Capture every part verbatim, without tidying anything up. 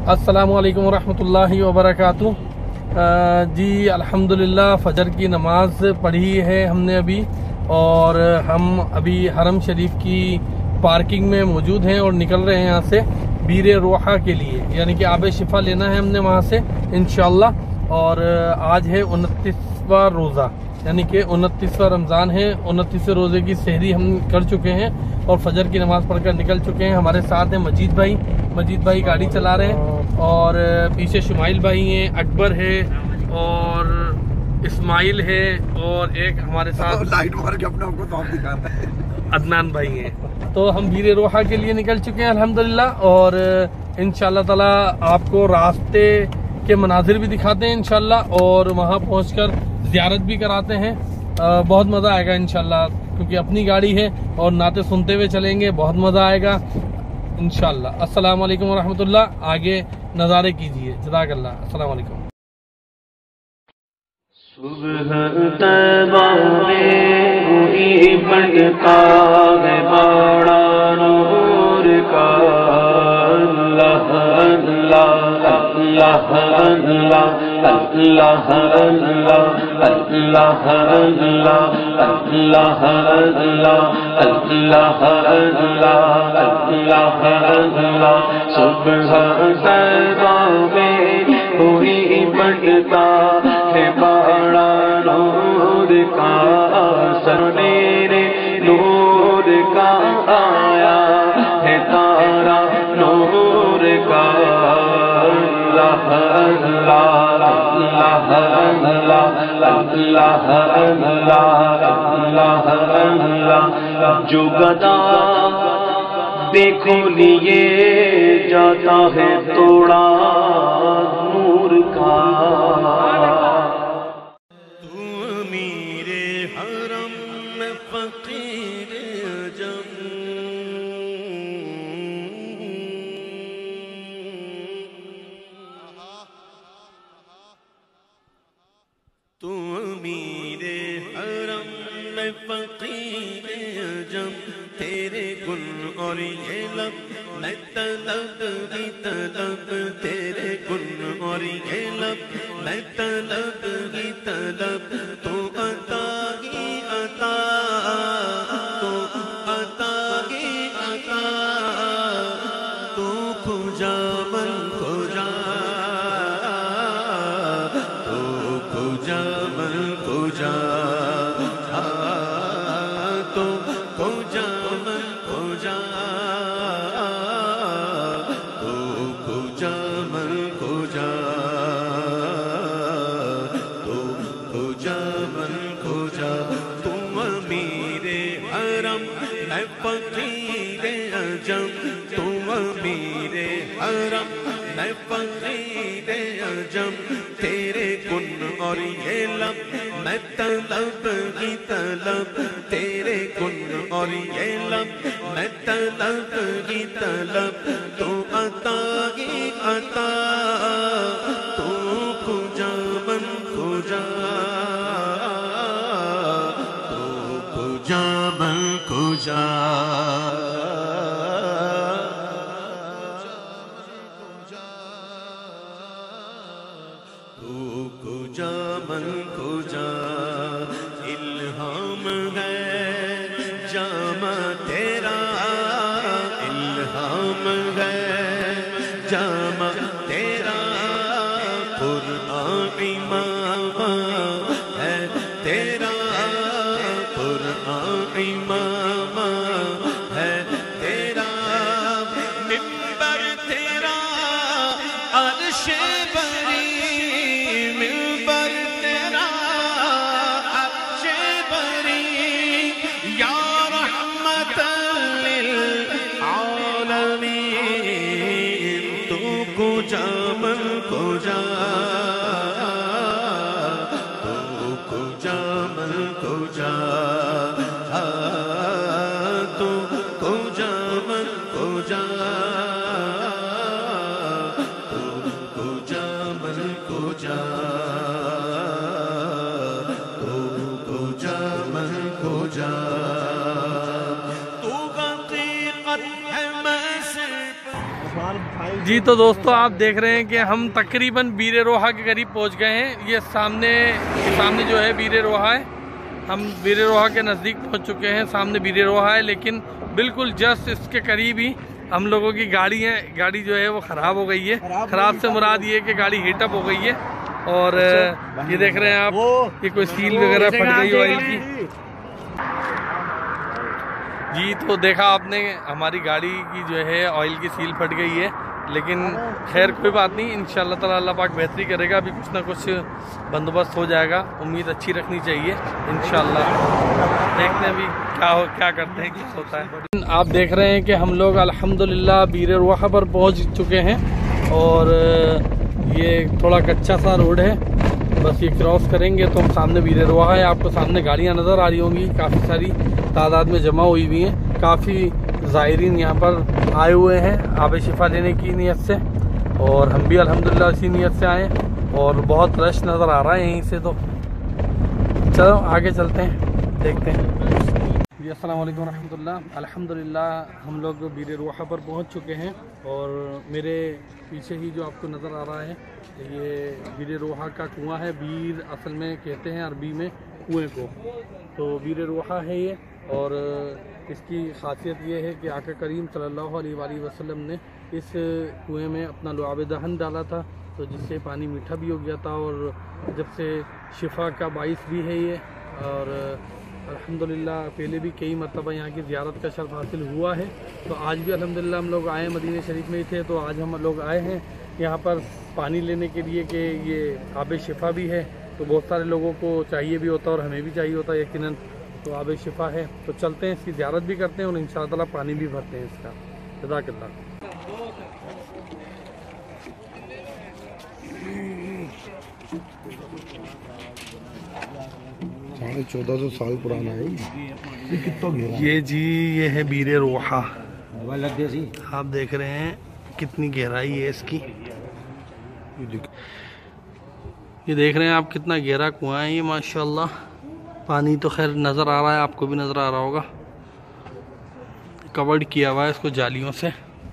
अस्सलामु अलैकुम वरहमतुल्लाहि वबरकातुह। जी अल्हम्दुलिल्लाह फजर की नमाज पढ़ी है हमने अभी, और हम अभी हरम शरीफ की पार्किंग में मौजूद हैं और निकल रहे हैं यहाँ से बीरे रोहा के लिए, यानी कि आब शिफा लेना है हमने वहाँ से इंशाअल्लाह। और आज है उनतीसवां रोज़ा, यानी कि उनतीसवां रमज़ान है। उनतीसवें रोज़े की सहरी हम कर चुके हैं और फजर की नमाज़ पढ़कर निकल चुके हैं। हमारे साथ हैं मजीद भाई, मजीद भाई गाड़ी चला रहे हैं, और पीछे शुमाइल भाई हैं, अकबर है और इस्माइल है, और एक हमारे साथ लाइट मार के अपने आपको तो आप दिखाता है अदनान भाई हैं। तो हम बीरे रोहा के लिए निकल चुके हैं अल्हम्दुलिल्लाह, और इंशाअल्लाह ताला आपको रास्ते के मनाजिर भी दिखाते हैं इंशाअल्लाह, और वहाँ पहुँचकर ज़ियारत भी कराते हैं। आ, बहुत मज़ा आएगा इंशाअल्लाह, क्योंकि अपनी गाड़ी है और नाते सुनते हुए चलेंगे, बहुत मज़ा आएगा इंशाअल्लाह। अस्सलाम वालेकुम वरहमतुल्लाह। आगे नज़ारे कीजिए। जज़ाकल्लाह। अस्सलाम वालेकुम। सुबह तैबा में हुई बनता है बड़ा नूर का, अल्लाह अल्लाह अल्लाह अल्लाह अल्लाह अल्लाह अल्लाह अल्लाह अल्लाह अल्लाह अल्लाह अल्लाह अल्लाह। सुबह तैबा में हुई बनता है बड़ा नूर का, सवेरे नूर का आया है तारा नूर का, अल्लाह अल्लाह अल्लाह अल्लाह अल्लाह अल्लाह अल्लाह अल्लाह। जो गदा देखो लिए जाता है तोड़ा नूर का, तू मेरे हरम में फकीर अजम, तू मेरे हरम में फकीर अजम, तेरे गुण और ये लब मैं तलब ही तलब, तेरे गुण और ये लब मैं तलब ही तलब। तो अता ही अता, तो अता ही अता, तू खुजा मन खुजा, तू खुजा मन खुजा, तो खुजा मन खुजा, तो खुजा मन खुजा, तो खुजा मन खुजा। तुम मेरे हरम मैं फकीर अजम, तुम मेरे हरम मैं फकीर अजम, तेरे गुण और ये लब मैं तलब ही तलब, तेरे गुण और ये लब मैं तलब ही तलब। तो अता ही अता, तो खुजा मन खुजा, तो खुजा मन खुजा, तो खुजा मन खुजा। इल्हाम है जामा तेरा, इल्हाम है जामा तेरा, कुरान इमाम है तेरा, कुरान इमाम है तेरा, मिंबर तेरा अर्श बरी, मिंबर तेरा अर्श बरी, या रहमतल लिल आलमीन, तू खुजा मन खुजा, तू खुजा मन खुजा, तू खुजा मन खुजा, तू खुजा मन खुजा, तू खुजा मन खुजा। तू हकीकत है मैं सिर्फ جی تو دوستو آپ دیکھ رہے ہیں کہ ہم تقریباً بیر روحا کے قریب پہنچ گئے ہیں. یہ سامنے سامنے جو ہے بیر روحا ہے. ہم بیر روحا کے نزدیک پہنچ چکے ہیں. سامنے بیر روحا ہے لیکن بالکل جسٹ اس کے قریب ہی ہم لوگوں کی گاڑی ہے گاڑی جو ہے وہ خراب ہو گئی ہے. خراب سے مراد یہ ہے کہ گاڑی ہیٹ اپ ہو گئی ہے. اور یہ دیکھ رہے ہیں آپ یہ کوئی سیل وغیرہ پھٹ گئی آئل کی. جی تو دیکھا آپ نے ہماری گاڑی کی جو ہے آئل کی سیل پھٹ گئی ہے لیکن خیر کوئی بات نہیں. انشاءاللہ تعالی اللہ پاک بہتری کرے گا. ابھی کچھ نہ کچھ بندوبست ہو جائے گا. امید اچھی رکھنی چاہیے انشاءاللہ. دیکھتے ہیں ابھی کیا ہو کیا کرتے ہیں کیا ہوتا ہے. آپ دیکھ رہے ہیں کہ ہم لوگ الحمدللہ بیر روحا پر پہنچ چکے ہیں اور یہ تھوڑا کچا سا روڈ ہے. بس یہ کراس کریں گے تو ہم سامنے بیر روحا ہے. آپ کو سامنے گاڑیاں نظر آ رہی ہوں گی کافی ساری تعداد میں جمع ہوئی ہوئی ہیں. کافی زائرین یہاں پر آئے ہوئے ہیں آب شفا لینے کی نیت سے اور ہم بھی الحمدللہ اسی نیت سے آئے اور بہت رش نظر آ رہا ہے یہیں سے. تو چلو آگے چلتے ہیں دیکھتے ہیں. جی السلام علیکم ورحمۃ اللہ. الحمدللہ ہم لوگ بیر روحا پر پہنچ چکے ہیں اور میرے پیچھے ہی جو آپ کو نظر آ رہا ہے یہ بیر روحا کا کنواں ہے. بیر اصل میں کہتے ہیں عربی میں کنویں کو. تو بیر روحا ہے یہ اور اس کی خاصیت یہ ہے کہ آقا کریم صلی اللہ علیہ وآلہ وسلم نے اس کنویں میں اپنا لعاب دہن ڈالا تھا تو جس سے پانی میٹھا بھی ہو گیا تھا اور جب سے شفا کا باعث بھی ہے یہ. اور الحمدللہ پہلے بھی کئی مرتبہ یہاں کی زیارت کا شرف حاصل ہوا ہے. تو آج بھی الحمدللہ ہم لوگ آئے مدینہ شریف میں ہی تھے تو آج ہم لوگ آئے ہیں یہاں پر پانی لینے کے لیے کہ یہ آب شفا بھی ہے. تو بہت سارے لوگوں کو چاہیے بھی ہوتا ہے اور ہمیں بھی چاہیے ہوتا ہے یقیناً. تو آب شفا ہے تو چلتے ہیں اس کی زیارت بھی کرتے ہیں اور انشاءاللہ تعالیٰ پانی بھی بھرتے ہیں اس کا. جزاک اللہ. ساڑھے چودہ سو سال پرانا ہے یہ. کتنا گہرا یہ جی یہ ہے بیر روحا. آپ دیکھ رہے ہیں کتنی گہرائی ہے اس کی. یہ دیکھ رہے ہیں آپ کتنا گہرا کنواں ہے یہ ماشاءاللہ. پانی تو خیر نظر آ رہا ہے آپ کو بھی نظر آ رہا ہوگا. کورڈ کیا ہوا ہے اس کو جالیوں سے.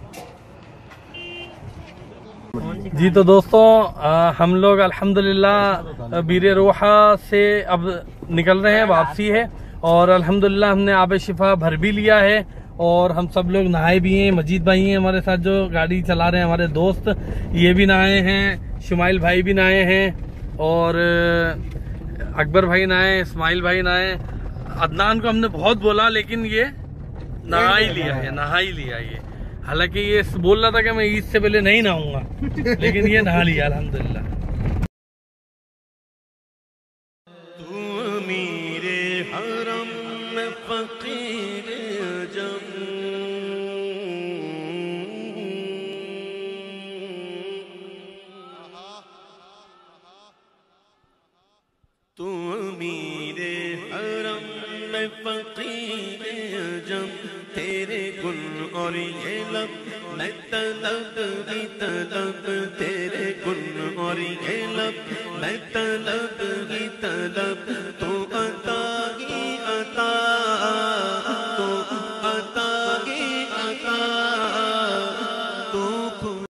جی تو دوستو ہم لوگ الحمدللہ بیر روحا سے اب نکل رہے ہیں. واپسی ہے اور الحمدللہ ہم نے آب شفا بھر بھی لیا ہے اور ہم سب لوگ نہائے بھی ہیں. مجید بھائی ہیں ہمارے ساتھ جو گاڑی چلا رہے ہیں ہمارے دوست یہ بھی نہائے ہیں. شمائل بھائی بھی نہائے ہیں اور اکبر بھائی نہائے. اسماعیل بھائی نہائے. عدنان کو ہم نے بہت بولا لیکن یہ نہا ہی لیا ہے نہا ہی لیا یہ. حالانکہ یہ بول رہا تھا کہ میں عید سے پہلے نہیں نہاؤں گا لیکن یہ نہا لیا الحمدللہ. تو امیر حرم میں فقیر جم تو امیر حرم میں فقیر جم تیرے گن اور یہ لب میں طلب ہی طلب تیرے گن اور یہ لب میں طلب ہی طلب تو